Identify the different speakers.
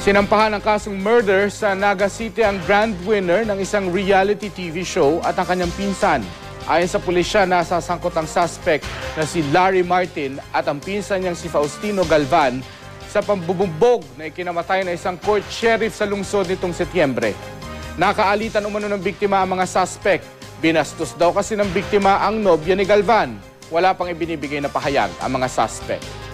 Speaker 1: Sinampahan ng kasong murder sa Naga City ang grand winner ng isang reality TV show at ang kanyang pinsan. Ayon sa pulisya, nasasangkot ang suspect na si Larry Martin at ang pinsan niyang si Faustino Galvan sa pambubugbog na ikinamatay na isang court sheriff sa lungsod nitong Setyembre. Nakaalitan umano ng biktima ang mga suspect. Binastos daw kasi ng biktima ang nobya ni Galvan. Wala pang ibinibigay na pahayag ang mga suspect.